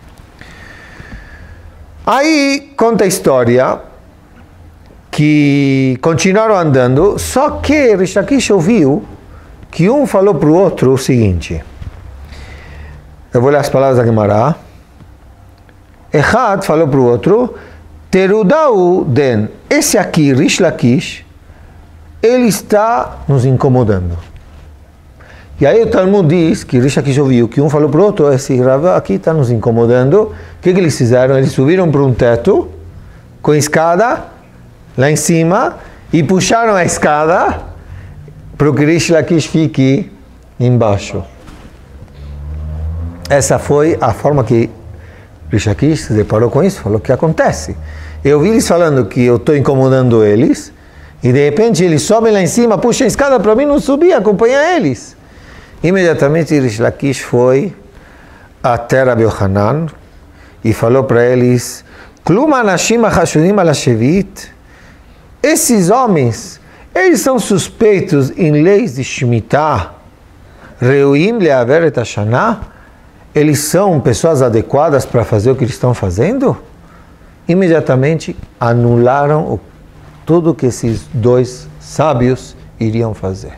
Aí conta a história que continuaram andando, só que Rish Lakish ouviu que um falou para o outro o seguinte. Eu vou ler as palavras da Gemara. Echad falou para o outro, Terudau den, esse aqui, Rish Lakish, ele está nos incomodando. E aí o Talmud diz que Rish Lakish ouviu que um falou para o outro, esse Rav aqui está nos incomodando. O que eles fizeram? Eles subiram para um teto, com escada, lá em cima, e puxaram a escada para que Rish Lakish fique embaixo. Essa foi a forma que Rish Lakish se deparou com isso, falou o que acontece. Eu vi eles falando que eu estou incomodando eles, e de repente eles sobem lá em cima, puxam a escada para mim não subir, acompanhar eles. Imediatamente Rish Lakish foi até Rabbi Yochanan e falou para eles, Klum anashim achashudim ala shevit, esses homens, eles são suspeitos em leis de Shemitah, reuim leaver et hashanah, eles são pessoas adequadas para fazer o que eles estão fazendo? Imediatamente anularam tudo que esses dois sábios iriam fazer.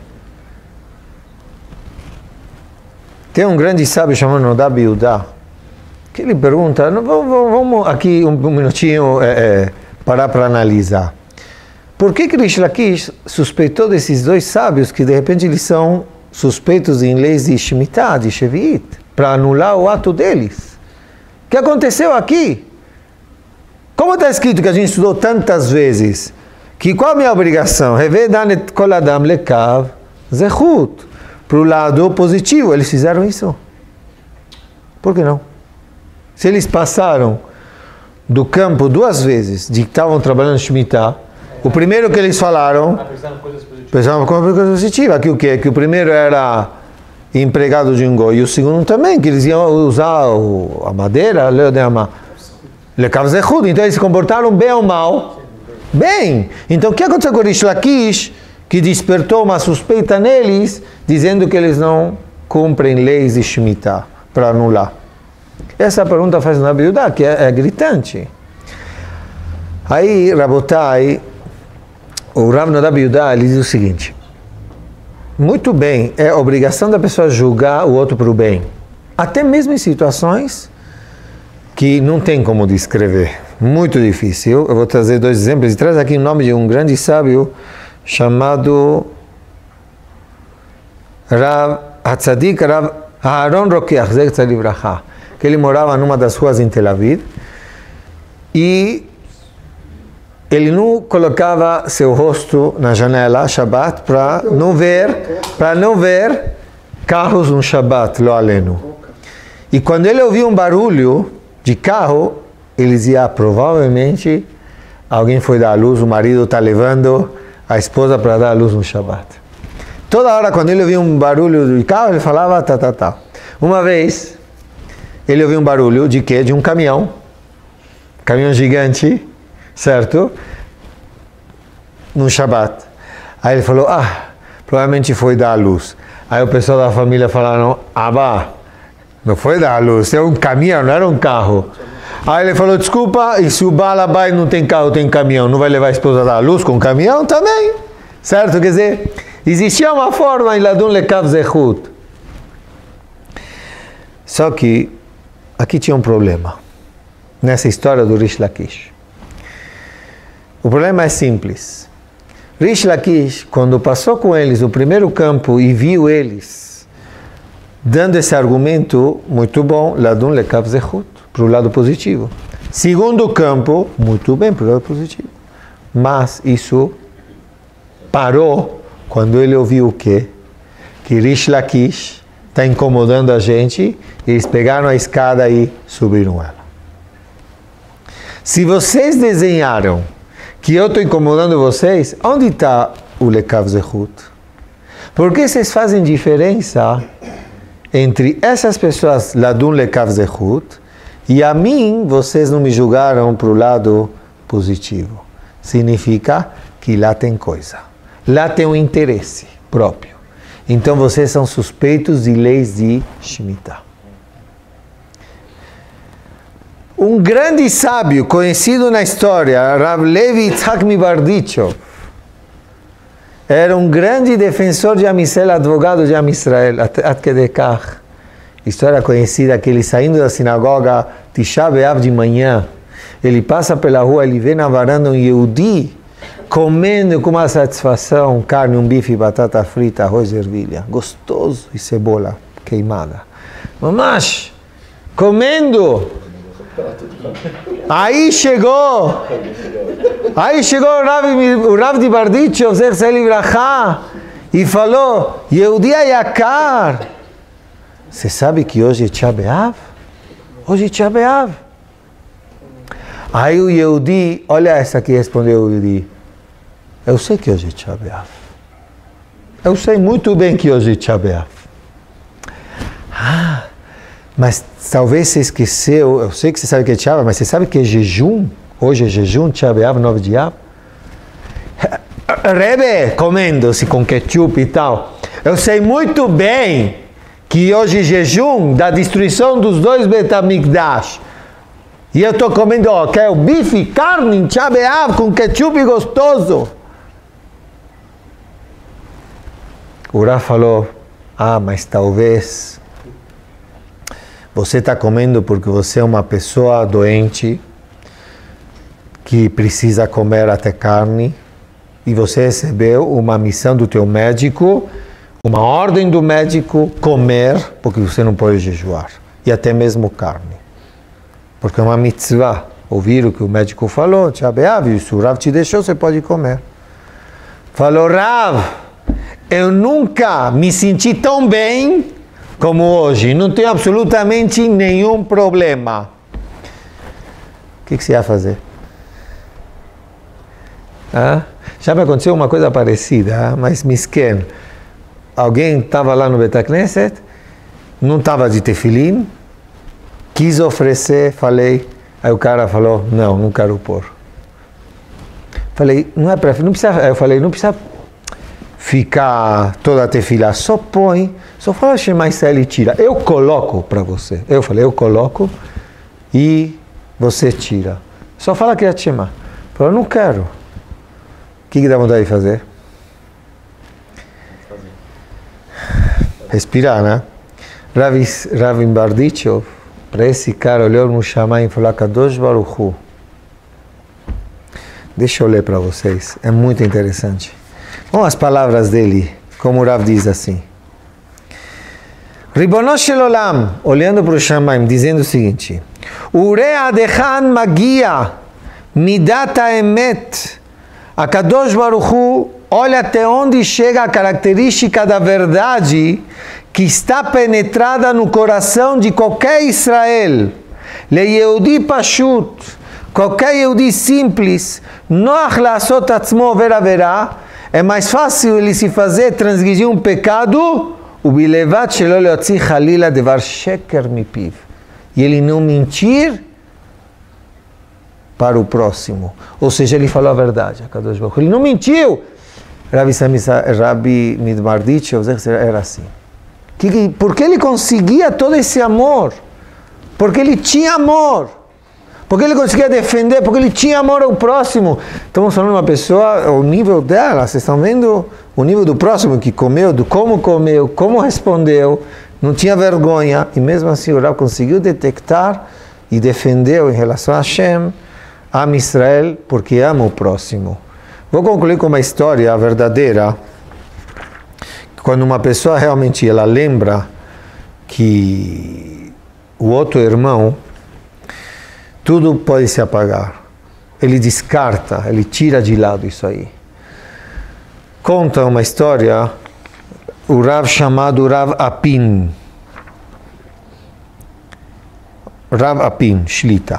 Tem um grande sábio chamado Nodab Yehuda, que ele pergunta, vamos aqui um minutinho parar para analisar. Por que Rish Lakish suspeitou desses dois sábios que de repente eles são suspeitos em leis de Shemitah, de Shevi'it, para anular o ato deles? O que aconteceu aqui? Como está escrito que a gente estudou tantas vezes, que qual a minha obrigação? Revedan et kol adam lekav zechut. Para o lado positivo, eles fizeram isso. Por que não? Se eles passaram do campo 2 vezes, de que estavam trabalhando em Shemitah, o primeiro que eles falaram, pensavam com coisa positiva, que o quê? Que o primeiro era empregado de um goi, e o segundo também, que eles iam usar a madeira, então eles se comportaram bem ou mal? Bem. Então o que aconteceu com Rish Lakish, que despertou uma suspeita neles, dizendo que eles não cumprem leis de Shemitah, para anular? Essa pergunta faz na Bíblia, que é gritante. Aí, Rabotai, o Rav Nodab Yehuda, ele diz o seguinte, muito bem, é obrigação da pessoa julgar o outro para o bem, até mesmo em situações que não tem como descrever, muito difícil. Eu vou trazer 2 exemplos, e traz aqui o nome de um grande sábio chamado Rav Hatzadik Rav Aharon Rokeach, Zechar Livracha, que ele morava numa das ruas em Tel Aviv, e ele não colocava seu rosto na janela Shabbat para não ver carros no Shabbat, lo aleno. E quando ele ouvia um barulho de carro, ele dizia, provavelmente alguém foi dar a luz, o marido está levando a esposa para dar a luz no Shabbat. Toda hora quando ele ouvia um barulho de carro, ele falava tá. Uma vez, ele ouviu um barulho de quê? De um caminhão gigante, certo? No Shabbat. Aí ele falou, provavelmente foi dar a luz. Aí o pessoal da família falaram, não foi dar a luz, é um caminhão, não era um carro. Aí ele falou, desculpa, e se o Balabai não tem carro, tem caminhão, não vai levar a esposa a dar a luz com caminhão também? Certo? Quer dizer, existia uma forma em Ladun Lekav Zechut. Só que aqui tinha um problema, nessa história do Rish Lakish. O problema é simples. Rish Lakish, quando passou com eles o primeiro campo e viu eles dando esse argumento muito bom, Ladun lekav zechut, para o lado positivo. Segundo campo, muito bem, para o lado positivo. Mas isso parou quando ele ouviu o quê? Que Rish Lakish está incomodando a gente, e eles pegaram a escada e subiram ela. Se vocês desenharam que eu estou incomodando vocês, onde está o lekav zechut? Por que vocês fazem diferença entre essas pessoas, Ladun lekav zechut, e a mim, vocês não me julgaram para o lado positivo? Significa que lá tem coisa. Lá tem um interesse próprio. Então vocês são suspeitos de leis de Shemitah. Um grande sábio conhecido na história, Rav Levi Yitzhak Mibardichov, era um grande defensor de Am Yisrael, advogado de Am Yisrael, Ad Kedei Kach. História conhecida que ele saindo da sinagoga Tisha B'Av de manhã, ele passa pela rua, ele vê na varanda um Yehudi comendo com uma satisfação carne, um bife, batata frita, arroz e ervilha, gostoso, e cebola queimada. Mamash, comendo. Aí chegou o Rav de Bardichov, Zechzeh Libraha, e falou, Yehudi Yakar, você sabe que hoje é Tisha B'Av? Hoje é Tisha B'Av. Aí o Yehudi, olha essa que respondeu o Yehudi, eu sei que hoje é Tisha B'Av. Eu sei muito bem que hoje é Tisha B'Av. Mas talvez você esqueceu, eu sei que você sabe que é Tisha B'Av, mas você sabe que é jejum? Hoje é jejum, Tisha B'Av, 9 de Av? Rebbe, comendo-se com ketchup e tal. Eu sei muito bem que hoje é jejum da destruição dos 2 Beit HaMikdash. E eu estou comendo, que é o bife, carne, Tisha B'Av, com ketchup gostoso. O Rav falou, mas talvez você está comendo porque você é uma pessoa doente que precisa comer até carne e você recebeu uma missão do teu médico, uma ordem do médico comer porque você não pode jejuar e até mesmo carne. Porque é uma mitzvah. Ouvir o que o médico falou, Tisha B'Av, se o Rav te deixou, você pode comer. Falou, Rav, eu nunca me senti tão bem como hoje. Não tenho absolutamente nenhum problema. O que você ia fazer? Já me aconteceu uma coisa parecida, mas misken. Alguém estava lá no Beit HaKnesset, não estava de tefilim, quis oferecer, falei, aí o cara falou, não quero pôr. Falei, não precisa, eu falei, não precisa ficar toda a tefilá, só põe, só fala Shema Israel e tira. Eu coloco para você. Eu falei, eu coloco e você tira. Só fala que é Shema. Falou, não quero. O que dá vontade de fazer? Respirar, né? Rav Bardichov, para esse cara, olhou no Shamayim e falou, Kadosh Baruch Hu. Deixa eu ler para vocês, é muito interessante. Vamos as palavras dele, como o Rav diz assim. Ribono shel olam, olhando para o Shamayim, dizendo o seguinte, Urea dechan magia, midat haemet, a Kadosh Baruch Hu, olha até onde chega a característica da verdade que está penetrada no coração de qualquer Israel. Le Yehudi Pashut, qualquer Yehudi simples, noach la'asot atzmo vera, é mais fácil ele se fazer transgredir um pecado, ubilevat shelo leotzi chalila devar sheker mipiv, e ele não mentir para o próximo. Ou seja, ele falou a verdade. Ele não mentiu. Rabi Midbardichov era assim. Por que ele conseguia todo esse amor? Porque ele tinha amor. Porque ele conseguia defender, porque ele tinha amor ao próximo. Estamos falando de uma pessoa, o nível dela, vocês estão vendo o nível do próximo, que comeu, do como comeu, como respondeu, não tinha vergonha, e mesmo assim o Rav conseguiu detectar e defendeu em relação a Hashem, Am Israel, porque ama o próximo. Vou concluir com uma história verdadeira. Quando uma pessoa realmente ela lembra que o outro irmão, tudo pode se apagar. Ele descarta, ele tira de lado isso aí. Conta uma história, o Rav chamado Rav Apin. Rav Apin, Shlita.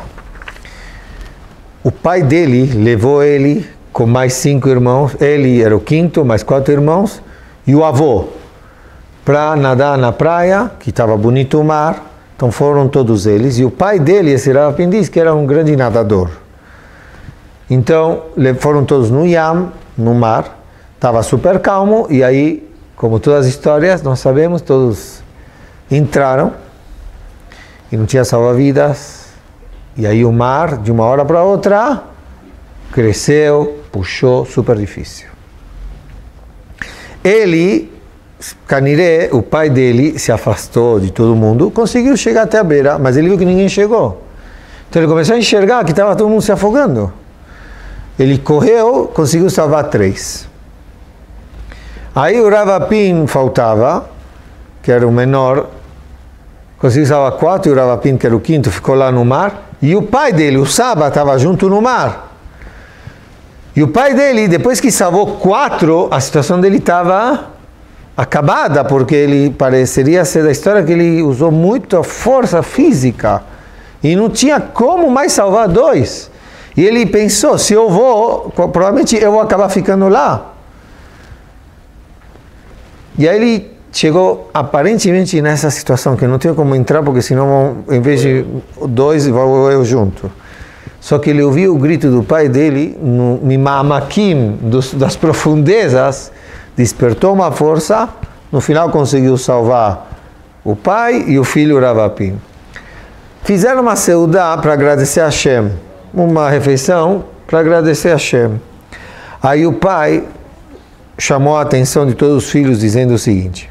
O pai dele levou ele com mais 5 irmãos, ele era o quinto, mais 4 irmãos, e o avô, para nadar na praia, que estava bonito o mar. Então foram todos eles, e o pai dele, esse Rav Apin, diz que era um grande nadador. Então foram todos no Yam, no mar, estava super calmo, e aí, como todas as histórias, nós sabemos, todos entraram, e não tinha salva-vidas, e aí o mar, de uma hora para outra, cresceu, puxou, super difícil. Ele, Caniré, o pai dele, se afastou de todo mundo, conseguiu chegar até a beira, mas ele viu que ninguém chegou. Então ele começou a enxergar que estava todo mundo se afogando. Ele correu, conseguiu salvar 3. Aí o Rav Apin faltava, que era o menor, conseguiu salvar 4, e o Rav Apin, que era o quinto, ficou lá no mar, e o pai dele, o Saba, estava junto no mar. E o pai dele, depois que salvou 4, a situação dele estava acabada, porque ele pareceria ser da história que ele usou muita força física, e não tinha como mais salvar 2. E ele pensou, se eu vou, provavelmente eu vou acabar ficando lá. E aí ele chegou aparentemente nessa situação, que não tinha como entrar, porque senão, em vez de 2, vou eu junto. Só que ele ouviu o grito do pai dele, no Mimamakim, das profundezas, despertou uma força, no final conseguiu salvar o pai e o filho Rav Apin. Fizeram uma seudá para agradecer a Hashem, uma refeição para agradecer a Hashem. Aí o pai chamou a atenção de todos os filhos, dizendo o seguinte: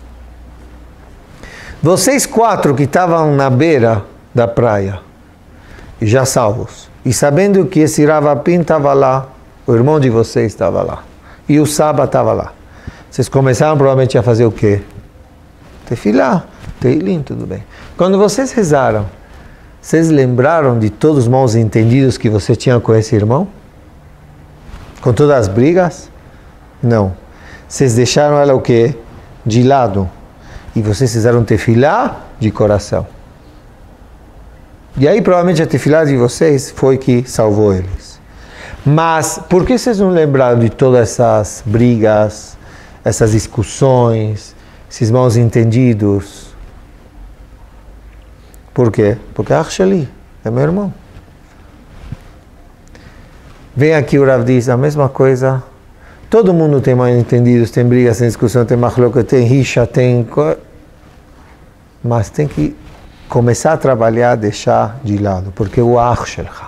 vocês 4 que estavam na beira da praia, já salvos, e sabendo que esse Rav Apin estava lá, o irmão de vocês estava lá, e o Saba estava lá, vocês começaram provavelmente a fazer o quê? Tefilá, Teilim, tudo bem. Quando vocês rezaram, vocês lembraram de todos os maus entendidos que você tinha com esse irmão? Com todas as brigas? Não. Vocês deixaram ela o quê? De lado. E vocês fizeram tefilá de coração. E aí provavelmente a tefilá de vocês foi que salvou eles. Mas por que vocês não lembraram de todas essas brigas, essas discussões, esses maus entendidos? Por quê? Porque Achshali é meu irmão. Vem aqui o Rav diz a mesma coisa. Todo mundo tem mal entendidos, tem brigas, tem discussão, tem machloca, tem rixa, tem... Mas tem que começar a trabalhar, deixar de lado. Porque o Achshelcha,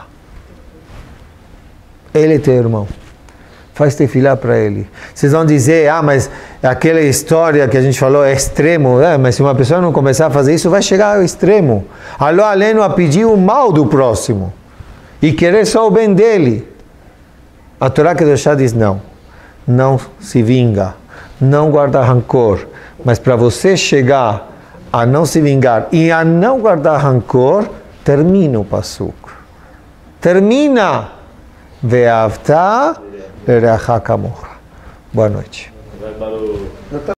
ele é teu irmão. Faz tefilá para ele. Vocês vão dizer, mas aquela história que a gente falou é extremo. Mas se uma pessoa não começar a fazer isso, vai chegar ao extremo. Alô, além a pedir o mal do próximo e querer só o bem dele. A Torá Kedoshá diz não. Não se vinga. Não guarda rancor. Mas para você chegar a não se vingar e a não guardar rancor, termina o pasuk. Termina. Ve'avta l'reacha kamocha. Boa noite.